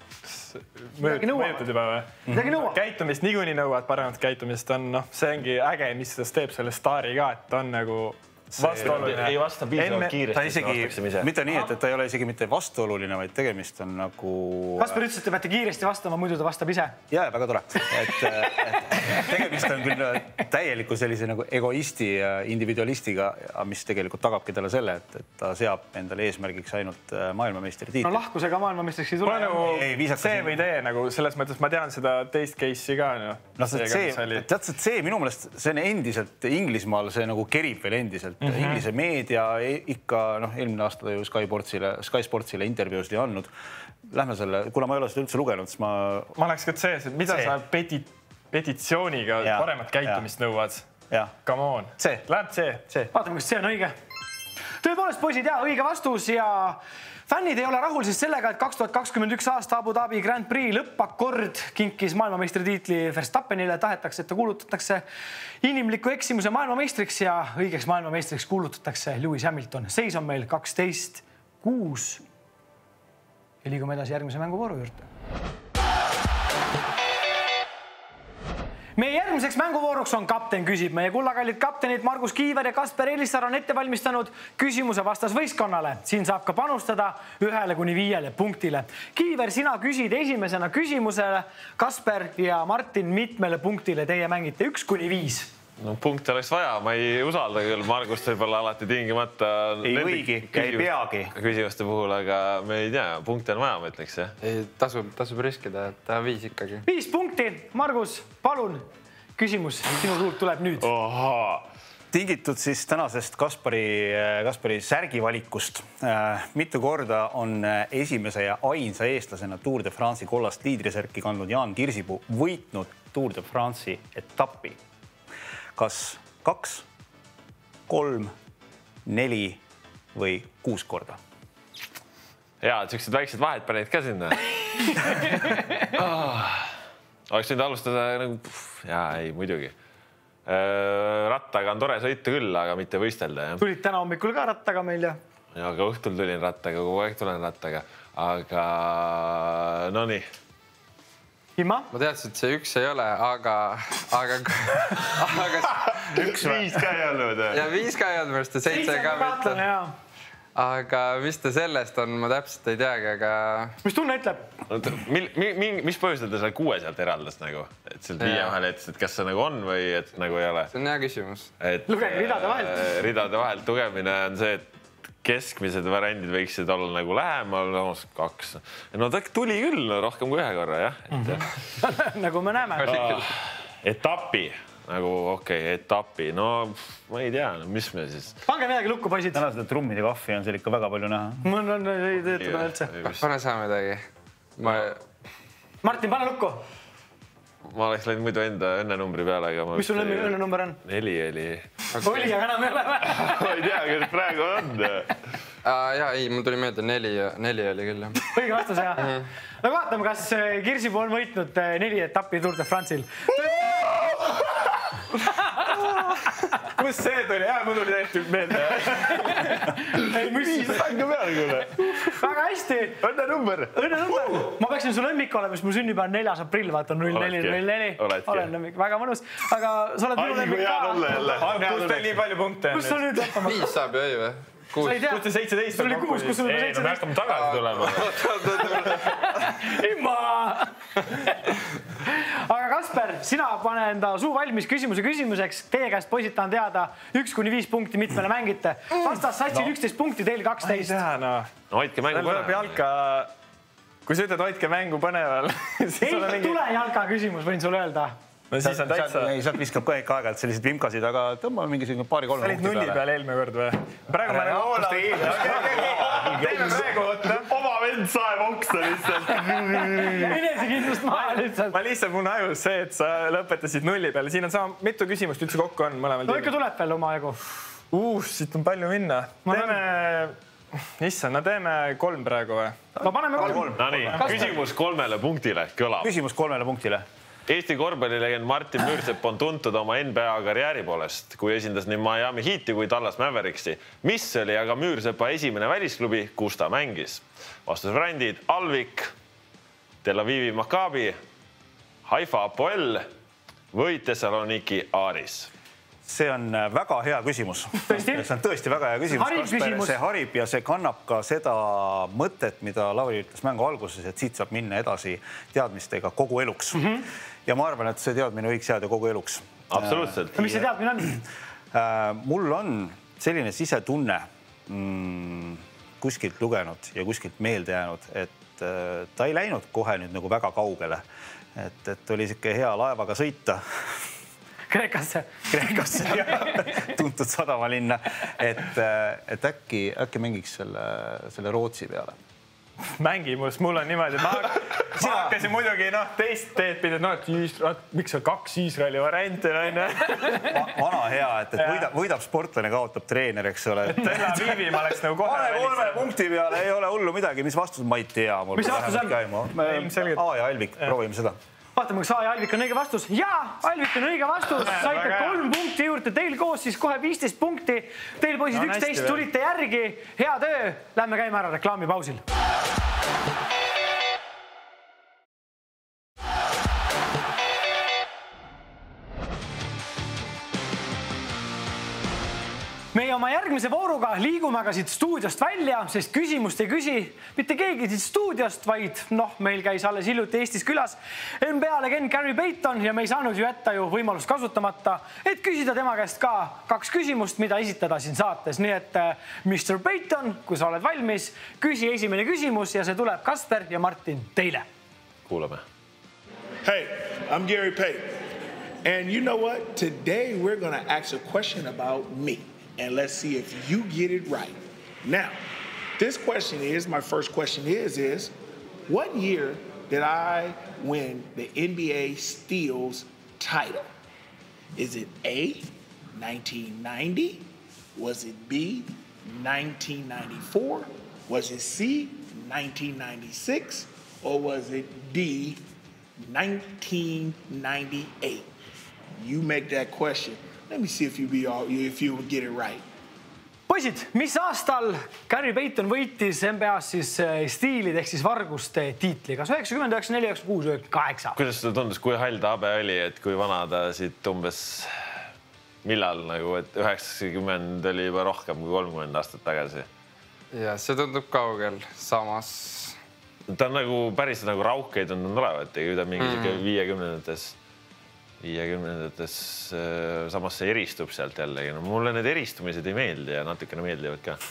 mõjutud juba või? Midagi nõuab. Käitumist niikuinii nõuavad paremat käitumist on, noh, see ongi äge, mis seda teeb selle staari ka, et on nagu vastuoluline. Ei vasta piisavalt kiiresti. Ta isegi, mitte nii, et ta ei ole isegi mitte vastuoluline, vaid tegemist on nagu... Kasper ütles, et te peate kiiresti vastama, muidu ta vastab ise. Jaa, väga tore. Et, et tegemist on küll täieliku sellise nagu egoisti ja individualistiga, mis tegelikult tagabki talle selle, et, et ta seab endale eesmärgiks ainult maailmameistri tiitli. No lahkusega maailmameistriks ei tule. Nagu ei, see või tee, nagu selles mõttes ma tean seda teist case'i ka. No, no see, see, täpselt see minu meelest, see on endiselt Inglismaal, see nagu kerib veel endiselt. Mm -hmm. Inglise meedia ikka, noh, eelmine aasta ju Sky Sportsile, Sky Sportsile intervjuusid ei andnud. Lähme selle, kuna ma ei ole seda üldse lugenud, siis ma... Ma oleks ka see, et mida see. Sa peti, petitsiooniga ja, paremat käitumist ja. Nõuad? Come on. See. Läheb see. see. Vaatame, kas see on õige. Tõepoolest, poisid, ja õige vastus ja fännid ei ole rahul siis sellega, et kaks tuhat kakskümmend üks aasta Abu Dhabi Grand Prix lõppakord kinkis maailmameistritiitli Verstappenile. Tahetakse, et ta kuulutatakse inimliku eksimuse maailmameistriks ja õigeks maailmameistriks kuulutatakse Lewis Hamilton. Seis on meil kaksteist kuus ja liigume edasi järgmise mänguvooru juurde. Meie järgmiseks mänguvooruks on kapten küsib. Meie kullakallid kaptenid Margus Kiiver ja Kasper Elisar on ette valmistanud küsimuse vastas võistkonnale. Siin saab ka panustada ühele kuni viiele punktile. Kiiver, sina küsid esimesena küsimusele. Kasper ja Martin mitmele punktile teie mängite üks kuni viis. No punkti oleks vaja, ma ei usalda küll Margust võib-olla alati tingimata. Ei võigi, ei peagi. Küsimuste puhul, aga me ei tea, punkti on vaja, ma ütleks, jah. Ei, tasub, tasub riskida, et ta viis ikkagi. Viis punkti. Margus, palun. Küsimus sinu suult tuleb nüüd. Oha. Tingitud siis tänasest Kaspari, Kaspari särgivalikust. Mitu korda on esimese ja ainsa eestlasena Tour de France'i kollast liidrisärki kandnud Jaan Kirsipuu võitnud Tour de France'i etappi. Kas kaks, kolm, neli või kuus korda? Jaa, et siuksed väiksed vahed panid ka sinna. oh. Oleks nüüd alustada nagu, jaa, ei, muidugi. Rattaga on tore sõita küll, aga mitte võistelda. Jah. Tulid täna hommikul ka rattaga meil ja? Ja, aga õhtul tulin rattaga, kogu aeg tulen rattaga. Aga no nii. Ima? Ma teadsin, et see üks ei ole, aga... aga, aga üks viis ka ei olnud. Ja viis ka ei olnud, mõnest seitse ka mitte. Aga mis ta sellest on, ma täpselt ei teagi, aga... Mis tunne ütleb? Mil, mi, mis põhjusel ta selle kuue sealt eraldas nagu? Et sealt viie vahel ettis, et kas see nagu on või et nagu ei ole? See on hea küsimus. Lugege ridade vahelt. Ridade vahelt tugemine on see, et keskmised variandid võiksid olla nagu lähemal, no kaks. No ta tuli küll no, rohkem kui ühe korra, jah. Et, jah. Nagu me näeme. Ah, etapi. Nagu okei, okay, etapi, no ma ei tea, no, mis me siis... Pange midagi lukku, poisid. Täna seda trummide kahvi on seal ikka väga palju näha. Mul on, ei töötada üldse. Pane sa midagi. Ma... Martin, pane lukku. Ma oleks läinud muidu enda õnnenumbri peale, aga... Mis sul õnnenumber on? Neli oli. Okay. Oli, aga enam ei ole. Ma ei tea, kuidas praegu on. Jaa, ei, mul tuli meelde neli, neli oli küll. Õige vastus, jah. No vaatame, kas Kirsipuu on võitnud neli etappi Tour de France'il. Kus see tuli? Jaa, mul tuli täiesti meelde. Ei, mis siis? Pange peale, kuule. Väga hästi. Õnne number. Õnne number. Ma peaksin sul lemmik olema, sest mul sünnib on neljas aprill, vaata null neli null neli. Olen lemmik. Väga mõnus. Aga sa oled minu lemmik ka. Kus teil nii palju punkte on? Kus sul nüüd lõppama? Viis saab ju, ei või? Kus te seitseteist? Sul oli kuus, kus sul oli seitseteist? Ei, no me hakkame tagasi tulema. Imma! Aga Kasper, sina pane enda suu valmis küsimuse küsimuseks. Teie käest poisid tahan teada üks kuni viis punkti mitmele mängite. Vastas satsil üksteist punkti, teil kaksteist. Ei tea, no. No hoidke mängu põneval. Jalka... Kui sa ütled, hoidke mängu põneval. Ei tule jalka küsimus, võin sulle öelda. No siis on täitsa... Ei, sealt viskab ka ikka aeg-ajalt sellised vimkasid, aga tõmbame mingisugune paari-kolme punkti peale. Sa olid nulli peale eelmine kord või? Praegu ma nagu oolan. Teeme praegu oota. Oma vend saeb oksa lihtsalt. Enesekindlust maha lihtsalt. Ma lihtsalt mun ajus see, et sa lõpetasid nulli peale. Siin on sama mitu küsimust üldse kokku on mõlemal tiimil. No ikka tuleb veel oma aegu. Uus, siit on palju minna. Teeme... Issand, no teeme kolm praegu või? No paneme kolm. No nii, küsimus kolmele punktile kõlab. Küsimus kolmele punktile. Eesti korvpallilegend Martin Müürsepp on tuntud oma N B A karjääri poolest, kui esindas nii Miami Heati kui Dallas Mavericksi. Mis oli aga Müürsepa esimene välisklubi, kus ta mängis? Vastusvariandid Alvik, Tel Avivi Maccabi, Haifa Apoel või Thessaloniki Aris? See on väga hea küsimus. Tõesti? See on tõesti väga hea küsimus. Harib küsimus. See harib ja see kannab ka seda mõtet, mida Lauri ütles mängu alguses, et siit saab minna edasi teadmistega kogu eluks. Mm -hmm. Ja ma arvan, et see teadmine võiks jääda kogu eluks. Absoluutselt. Mis see teadmine on? Mul on selline sisetunne mm, kuskilt lugenud ja kuskilt meelde jäänud, et ta ei läinud kohe nüüd nagu väga kaugele. Et, et oli siuke hea laevaga sõita. Kreekasse. Kreekasse, tuntud sadamalinna. Et, et äkki, äkki mängiks selle, selle Rootsi peale. Mängi must, mul on niimoodi, ma, ma hakkasin muidugi no, teist teed pidanud, no, et Iisrael, miks on kaks Iisraeli varianti? Vana hea, et, et võidab, võidab sportlane, kaotab treener, eks ole. Tel Avivi ma oleks nagu kohe välis. Kolme punkti peale ei ole hullu midagi, mis vastus ma ei tea. Mis vastus on? A ja Alvik, proovime seda. Vaatame, kas A ja Alvik on õige vastus. Jaa, Alvik on õige vastus. Saite kolm punkti juurde, teil koos siis kohe viisteist punkti. Teil poisid üksteist tulite järgi. Hea töö. Lähme käime ära reklaamipausil. Meie oma järgmise vooruga liigume aga siit stuudiost välja, sest küsimust ei küsi mitte keegi siit stuudiost, vaid noh, meil käis alles hiljuti Eestis külas N B A legend Gary Payton ja me ei saanud ju jätta ju võimalust kasutamata, et küsida tema käest ka kaks küsimust, mida esitada siin saates. Nii et mister Payton, kui sa oled valmis, küsi esimene küsimus ja see tuleb Kasper ja Martin teile. Kuulame. Hey, I'm Gary Payton. And you know what? Today we're going to ask a question about me. And let's see if you get it right. Now, this question is, my first question is, is what year did I win the N B A Steals title? Is it A, nineteen ninety, Was it B, nineteen ninety-four? Was it C, nineteen ninety-six? Or was it D, nineteen ninety-eight? You make that question. Let me see if you be all, if you get it right. Poisid, mis aastal Gary Payton võitis N B A-s siis stiilid ehk siis varguste tiitli? Kas üheksakümmend, üheksakümmend neli, üheksakümmend kuus, üheksakümmend kaheksa? Kuidas seda tundus, kui hall ta habe oli, et kui vana ta siit umbes millal nagu, et üheksakümmend oli juba rohkem kui kolmkümmend aastat tagasi? Ja see tundub kaugel, samas. Ta on nagu päris nagu raukeid on olevat, kui ta mingi mm. viiekümnendates viiekümnendates samas see eristub sealt jällegi. No, mulle need eristumised ei meeldi ja natukene meeldivad ka.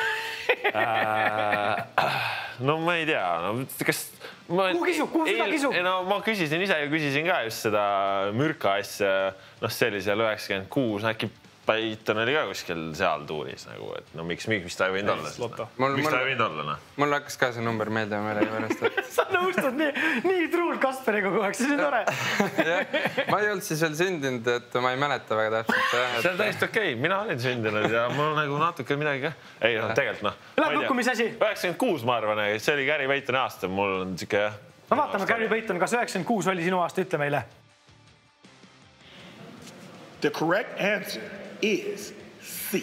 No ma ei tea. No, kas... Ma, kuhu kisu? Kuhu seda kisu? No, ma küsisin ise ja küsisin ka just seda mürka asja. No, see oli seal üheksakümmend kuus. Äkki Payton oli ka kuskil seal tuuris nagu, et no miks, miks ta ei võinud olla? Miks ta ei võinud olla? No? Mul hakkas ka see number meelde meile pärast. Et... Sa nõustud nii, nii truult Kasperiga kogu aeg, see on tore. Ma ei olnud siis veel sündinud, et ma ei mäleta väga täpselt. Et... See on täiesti okei, okay. Mina olin sündinud ja mul nagu natuke midagi ka. Ei, no tegelikult noh. Läheb lukku, mis asi? üheksakümmend kuus ma arvan, see oli Gary Paytoni aasta. Mul on siuke... No vaatame, Gary Payton, kas üheksakümmend kuus oli sinu aasta, ütle meile. The correct answer is C.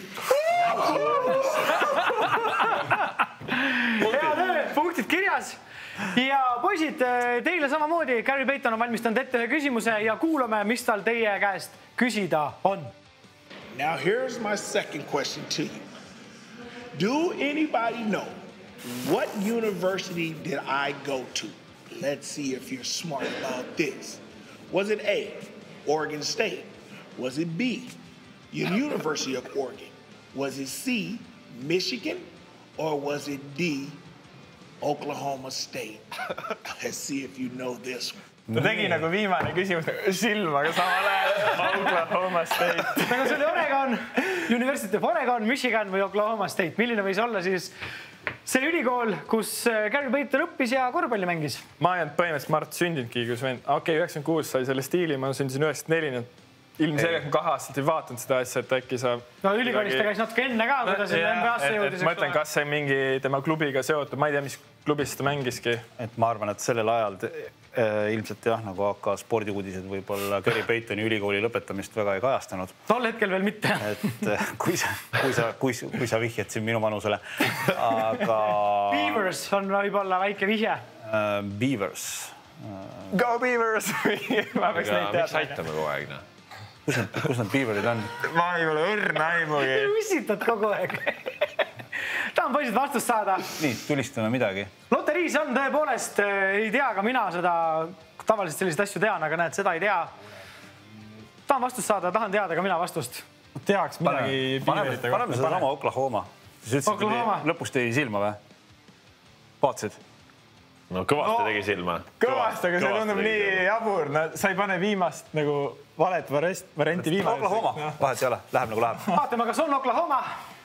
Punktid kirjas. Ja poisid, teile samamoodi Gary Payton on valmistanud ette ühe küsimuse ja kuulame, mis tal teie käest küsida on. Now here's my second question to you. Do anybody know what university did I go to? Let's see if you're smart about this. Was it A, Oregon State? Was it B, University of Oregon? Was it C, Michigan? Or was it D, Oklahoma State? Let's see if you know this one. Ta tegi nagu viimane küsimus silmaga samal ajal Oklahoma State. Nagu see oli Oregon, University of Oregon, Michigan või Oklahoma State. Milline võis olla siis see ülikool, kus Gary Payton õppis ja korvpalli mängis? Ma ei olnud põhimõtteliselt Mart sündinudki, kus vend... Okei, üheksakümmend kuus sai selle stiili, ma sündisin üheksakümmend neli, ilmselgelt kahe aastat ei vaatanud seda asja, et äkki sa... No ülikoolist ta käis natuke enne ka, kui ta sinna N B A-sse jõudis. Ma ütlen, kas see mingi tema klubiga seotud, ma ei tea, mis klubis ta mängiski. Et ma arvan, et sellel ajal ilmselt jah, nagu hakka spordiuudised võib-olla Gary Paytoni ülikooli lõpetamist väga ei kajastanud. Tol hetkel veel mitte. Et kui sa, kui sa, kui, kui sa vihjed siin minu vanusele. Aga... Beavers on võib-olla väike vihje. Beavers. Go Beavers! Ma peaks neid teada. Miks aitame kogu aeg? Kus nad, kus nad Beaverid on? Ma ei ole õrna aimugi. Üsitad kogu aeg. Tahan poisid vastust saada. Nii, tulistame midagi. Loteriis on tõepoolest, ei tea ka mina seda, tavaliselt selliseid asju tean, aga näed, seda ei tea. Tahan vastust saada, tahan teada ka mina vastust. Teaks midagi Beaverite kohta. Paneme seda sama Oklahoma. Oklahoma. Lõpus tegi silma või? Vaatasid? No kõvasti no, tegi silma. Kõvasti, aga see tundub nii jabur. No, sa ei pane viimast nagu valet varianti viimast. Oklahoma. No. Vahet ei ole. Läheb nagu läheb. Vaatame, kas on Oklahoma.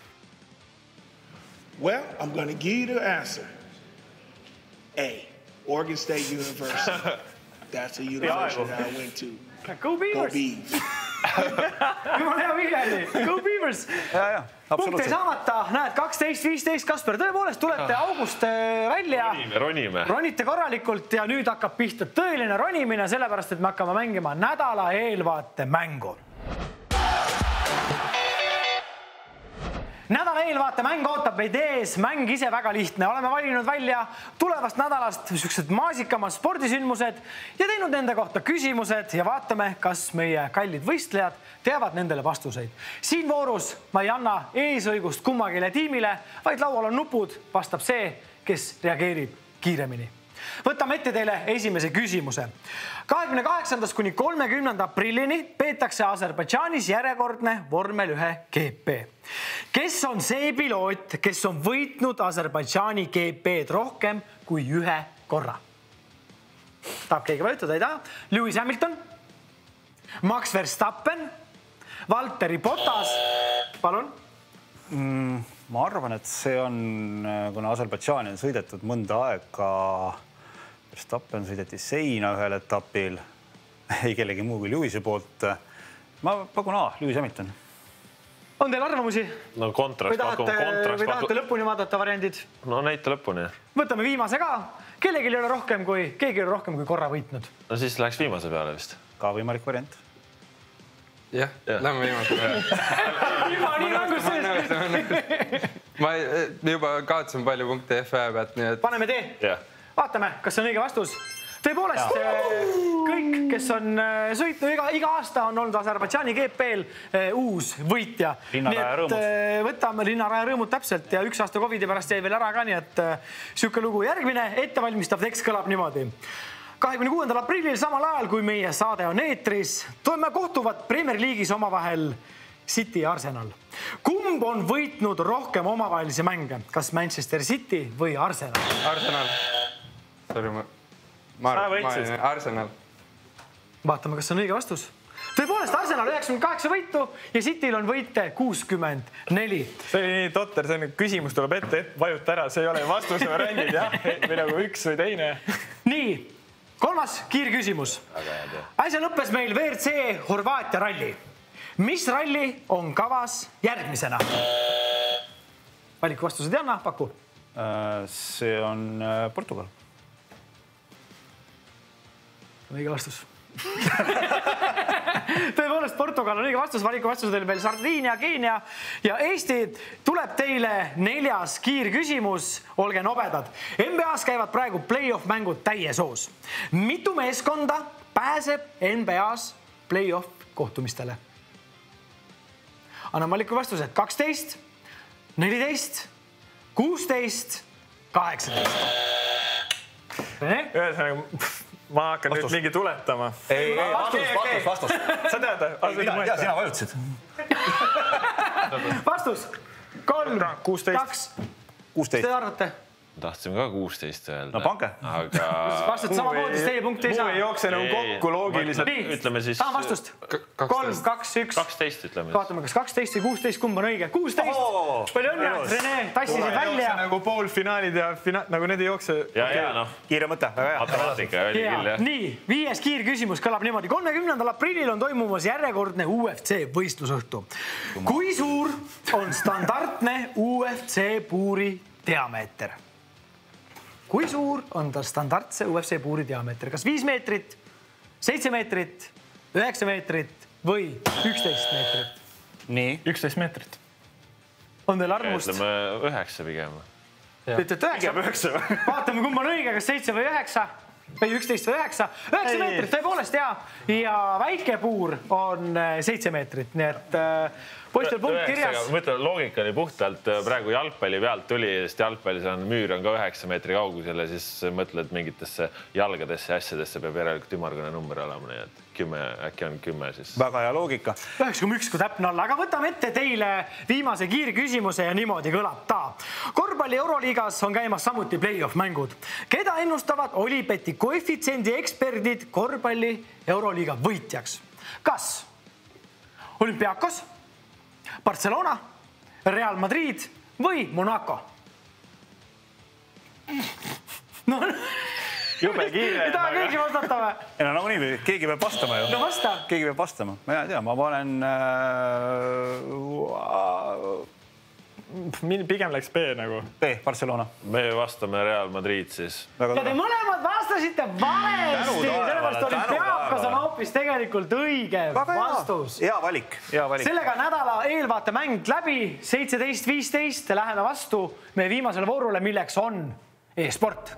Well, I'm going to give you the answer. A, Oregon State University. That's a university that I went to. Go Beavers. Go Beavs. Jumala hea viljali. Go Beavers. Ja, ja. Punkt ei saamata. Näed, kaksteist viisteist Kasper. Tõepoolest tulete august välja. Ronime, ronime. Ronite korralikult ja nüüd hakkab pihta tõeline ronimine, sellepärast, et me hakkame mängima nädala eelvaate mängu. Nädala eelvaate mäng ootab meid ees, mäng ise väga lihtne. Oleme valinud välja tulevast nädalast sellised maasikama spordisündmused ja teinud nende kohta küsimused ja vaatame, kas meie kallid võistlejad teavad nendele vastuseid. Siin voorus ma ei anna eesõigust kummagile tiimile, vaid laual on nupud, vastab see, kes reageerib kiiremini. Võtame ette teile esimese küsimuse. kahekümne kaheksandast kuni kolmekümnenda aprillini peetakse Aserbaidžaanis järjekordne vormel ühe G P. Kes on see piloot, kes on võitnud Aserbaidžaani G P-d rohkem kui ühe korra? Tahab keegi vajutada, ei taha? Lewis Hamilton, Max Verstappen, Valtteri Bottas. Palun? Mm, ma arvan, et see on, kuna Aserbaidžaani on sõidetud mõnda aega, Verstappen sõideti seina ühel etapil, ei kellegi muu kui Lewise poolt. Ma pakun A, Lewis Hamilton. On teil arvamusi? No kontraks või tahate, pakum, kontraks või tahate pakum. lõpuni vaadata variandid? No näita lõpuni. Võtame viimase ka. Kellegi ei ole rohkem kui, keegi ei ole rohkem kui korra võitnud. No siis läheks viimase peale vist. Ka võimalik variant. Jah, lähme viimase peale. Juba nii langus sees. Ma juba kaotasin palju punkte F ühe pealt, nii et... Paneme tee. Jah. Vaatame, kas see on õige vastus. Tõepoolest, kõik, kes on sõitnud, iga, iga aasta on olnud Aserbaidžaani G P-l uus võitja. Linnaraja rõõmud. Võtame Linnaraja rõõmud täpselt ja üks aasta Covidi pärast jäi veel ära ka, nii et siuke lugu. Järgmine ettevalmistav tekst kõlab niimoodi. kahekümne kuuendal aprillil samal ajal, kui meie saade on eetris, toime kohtuvad Premier League'is omavahel City ja Arsenal. Kumb on võitnud rohkem omavahelisi mänge? Kas Manchester City või Arsenal? Arsenal. Sorry, ma... Ma arvan, ma Arsenal. Vaatame, kas on õige vastus. Tõepoolest, Arsenal üheksakümmend kaheksa võitu ja Cityl on võite kuuskümmend neli. See oli nii totter, see on küsimus tuleb ette, et vajuta ära, see ei ole vastuse variandid, jah? Või nagu üks või teine. Nii, kolmas kiirküsimus. Äsja lõppes meil V R C Horvaatia ralli. Mis ralli on kavas järgmisena? Valiku vastused Janna, paku. See on Portugal. Õige vastus. Tõepoolest, Portugal on õige vastus, valiku vastused oli veel Sardiinia, Keenia ja Eesti. Tuleb teile neljas kiirküsimus, olge nobedad. N B A-s käivad praegu play-off mängud täies hoos. Mitu meeskonda pääseb N B A-s play-off kohtumistele? Annan valiku vastused kaksteist, neliteist, kuusteist, kaheksateist. Rene? Ühesõnaga, ma hakkan vastus. Nüüd mingi tuletama. Ei, ei, vastus, vastus, vastus. Sa tead? Mina, ja sina vajutasid. Vastus. Kolm, kuusteist. kaks. kuusteist. Te arvate? Tahtsime ka kuusteist öelda. No pange. Aga... Vastud samamoodi, teie punkti ei saa. Muu ei jookse nagu kokku loogiliselt. Nii, Ütleme siis... tahan vastust. Kolm, kaks, üks. kaksteist ütleme. Vaatame, kas kaksteist või kuusteist, kumb on õige. kuusteist. Palju õnne, Rene, tassisid välja. Nagu poolfinaalid ja fina... nagu need ei jookse. Ja, ja, noh. Kiire mõte, väga hea. Matemaatika oli küll, jah. Nii, viies kiirküsimus kõlab niimoodi. kolmekümnendal aprillil on toimumas järjekordne U F C võistlusõhtu. Kui suur on standardne U F C puuri diameeter? Kui suur on ta standardse U F C puuri diameeter? Kas viis meetrit, seitse meetrit, üheksa meetrit või üksteist meetrit? Nii. üksteist meetrit. On teil arvamust? Ütleme üheksa pigem. Ütlete üheksa? Vaatame, kumb on õige, kas seitse või üheksa? Või üksteist või üheksa? üheksa meetrit, tõepoolest, jaa. Ja väike puur on seitse meetrit, nii et poistel punkt kirjas. Ma ütlen, loogika oli puhtalt praegu jalgpalli pealt tuli, sest jalgpallis on müür on ka üheksa meetri kaugusel ja siis mõtled mingitesse jalgadesse ja asjadesse peab järelikult ümargune number olema, nii et kümme, äkki on kümme siis. Väga hea loogika. üheksa koma üks kui täpne olla, aga võtame ette teile viimase kiirküsimuse ja niimoodi kõlab ta. Korvpalli Euroliigas on käimas samuti play-off mängud. Keda ennustavad Olipeti koefitsiendi eksperdid korvpalli Euroliiga võitjaks? Kas Olympiakos, Barcelona, Real Madrid või Monaco? No, Jube kiire. Ei taha keegi vastata või? Ei, no nagu nii, keegi peab vastama ju. No vasta. Keegi peab vastama. Ma ei tea, ma panen... Äh, pigem läks B nagu. B, Barcelona. Me vastame Real Madrid siis. Ja te mõlemad vastasite valesti. Sellepärast Olympiakos on hoopis tegelikult õige vastus. Hea valik, hea valik. Sellega nädala eelvaate mäng läbi, seitseteist viisteist. Läheme vastu meie viimasele voorule, milleks on e-sport.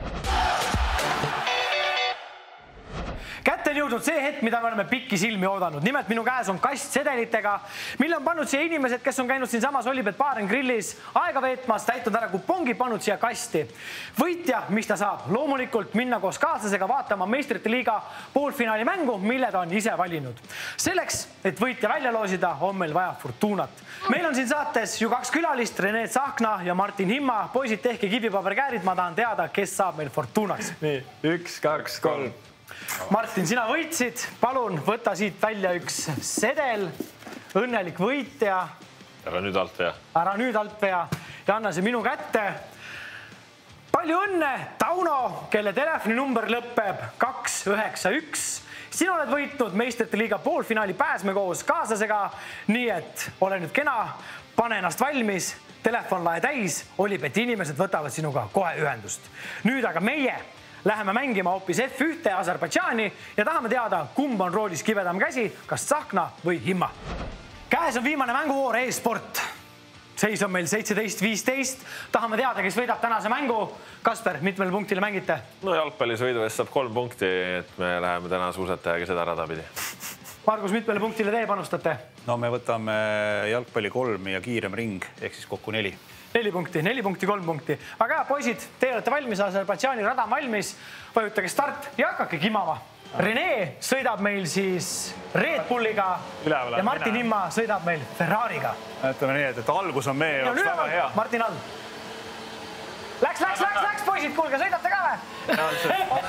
Kätte on jõudnud see hetk, mida me oleme pikki silmi oodanud. Nimelt minu käes on kast sedelitega, mille on pannud siia inimesed, kes on käinud siin samas Olipet Bar and Grillis aega veetmas, täitnud ära kupongi, pannud siia kasti. Võitja, mis ta saab? Loomulikult minna koos kaaslasega vaatama meistrite liiga poolfinaali mängu, mille ta on ise valinud. Selleks, et võitja välja loosida, on meil vaja fortuunat. Meil on siin saates ju kaks külalist, Rene Tsahkna ja Martin Himma. Poisid, tehke kivipaberkäärid, ma tahan teada, kes saab meil fortuunaks. Nii, üks, kaks, kolm. Martin, sina võitsid. Palun võta siit välja üks sedel. Õnnelik võitja. Ära nüüd alt vea. Ära nüüd alt vea ja anna see minu kätte. palju õnne, Tauno, kelle telefoninumber lõpeb kaks üheksa üks. Sina oled võitnud meistrite liiga poolfinaali pääsme koos kaaslasega, nii et ole nüüd kena, pane ennast valmis, telefon lae täis, olib, et inimesed võtavad sinuga kohe ühendust. Nüüd aga meie läheme mängima hoopis F üks Aserbaidžaani ja tahame teada, kumb on roolis kibedam käsi, kas Tsahkna või Himma. Käes on viimane mänguvoor e-sport. Seis on meil seitseteist viisteist. Tahame teada, kes võidab tänase mängu. Kasper, mitmele punktile mängite? No jalgpallisõidu eest saab kolm punkti, et me läheme täna suusatajaga seda rada pidi. Margus, mitmele punktile teie panustate? No me võtame jalgpalli kolm ja kiirem ring, ehk siis kokku neli. Neli punkti, neli punkti, kolm punkti. Aga poisid, te olete valmis, Aserbaidžaani rada on valmis. Vajutage start ja hakake kimama. Rene sõidab meil siis Red Bulliga Üleval, ja Martin mina. Himma sõidab meil Ferrariga. Ütleme nii, et algus on meie jaoks väga hea. Martin all. Läks, läks, läks, läks, poisid, kuulge, sõidate ka või?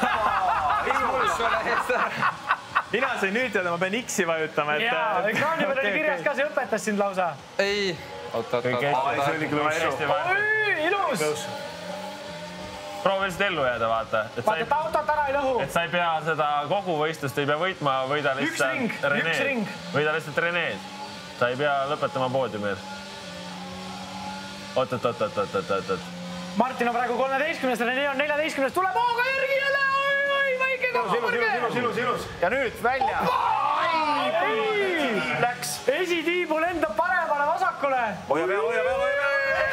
Mina sain nüüd teada, ma pean X-i vajutama. Jaa, ekraani peal oli kirjas ka, see õpetas sind lausa. Ei, oot, oot, oot. See oli klõus. Ilus. Proovi lihtsalt ellu jääda, vaata. Vaata, et autot ära ei lõhu. Et sa ei pea seda kogu võistlust, ei pea võitma, võida Üks ring, lihtsalt Reneed. üks ring. Võida lihtsalt Reneed. Sa ei pea lõpetama poodiumil. Oot, oot, oot, oot, oot, oot, oot. Martin on praegu kolmeteistkümnes, Rene on neljateistkümnes. Tuleb hooga järgi jälle. Oi, väike kõrge. Ilus, ilus, ilus. Ja nüüd välja. Läks. Esitiibu lendab paremale vasakule. Hoia pea, hoia pea, hoia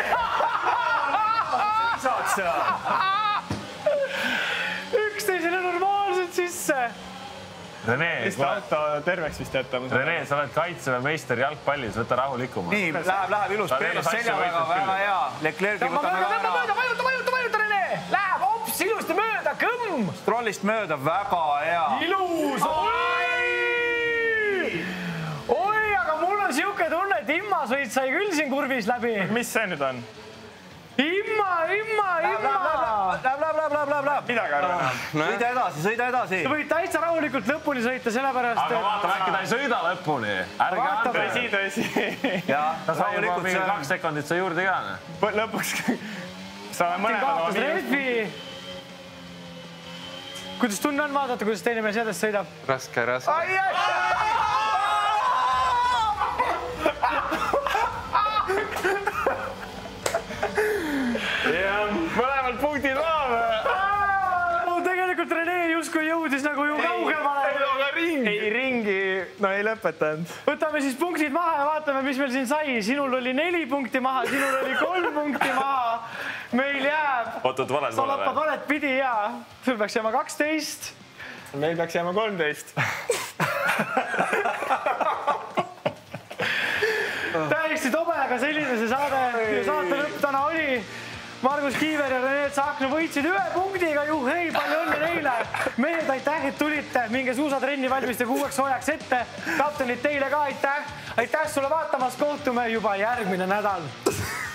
pea. Saad seal. Üksteisele normaalselt sisse. Rene, Vist auto terveks vist jätta. Rene, sa oled kaitseväe meister jalgpallis, võta rahulikuma. Nii, läheb, läheb ilus. Peeres selja väga, väga hea. Leclerc'i Tõmba võtame mööda, ka tõmba ära. mööda, vajuta, vajuta, vajuta, Rene. Läheb hops, ilusti mööda, kõmm. Strollist mööda, väga hea. Ilus. Oi, aga mul on siuke tunne, et Himma sõit sai küll siin kurvis läbi. Mis see nüüd on? Himma, Himma, Himma. Läheb, läheb, läheb, läheb, läheb, läheb. Midagi arvan. Sõida edasi, sõida edasi. Sa võid täitsa rahulikult lõpuni sõita, sellepärast... Aga vaata, äkki ta ei sõida lõpuni. Ärge Vaata, anda. Tõsi, tõsi. Ja, Ta sai juba rahulikult mingi see kaks sekundit sai juurde ka. Lõpuks saame mõlemad oma kaotas Redfi. Kuidas tunne on vaadata, kuidas teine mees edest sõidab? Raske, raske. Mõlemad punktid maave. No, tegelikult Rene justkui jõudis nagu ju kaugemale. ei ringi, no ei lõpetanud. Võtame siis punktid maha ja vaatame, mis meil siin sai. Sinul oli neli punkti maha, sinul oli kolm punkti maha. Meil jääb... Oot, oot, valed Sa mulle lappad või? valet pidi ja sul peaks jääma kaksteist. Meil peaks jääma kolmteist. Täiesti tobe, aga selline see saade ja saate lõpp täna oli. Margus Kiiver ja Rene Tsahkna võitsid ühe punktiga. Juh, hei, palju õnne neile. Mehed, aitäh, et tulite. Minge suusatrenni valmistage uueks hooajaks ette. Kaptenid teile ka aitäh. Aitäh sulle vaatamast. Kohtume juba järgmine nädal.